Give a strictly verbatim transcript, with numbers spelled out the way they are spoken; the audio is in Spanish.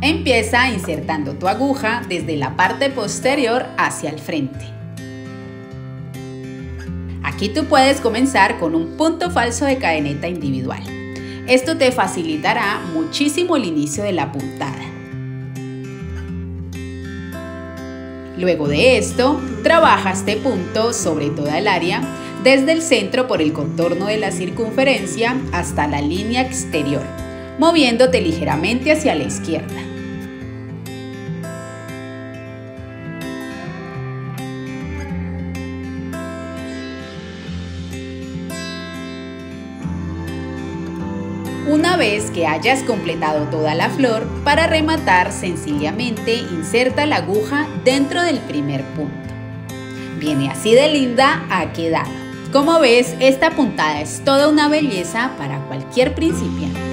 Empieza insertando tu aguja desde la parte posterior hacia el frente. Aquí tú puedes comenzar con un punto falso de cadeneta individual. Esto te facilitará muchísimo el inicio de la puntada. Luego de esto, trabaja este punto sobre toda el área, desde el centro por el contorno de la circunferencia hasta la línea exterior, moviéndote ligeramente hacia la izquierda. Una vez que hayas completado toda la flor, para rematar sencillamente inserta la aguja dentro del primer punto. Viene así de linda ha quedado. Como ves, esta puntada es toda una belleza para cualquier principiante.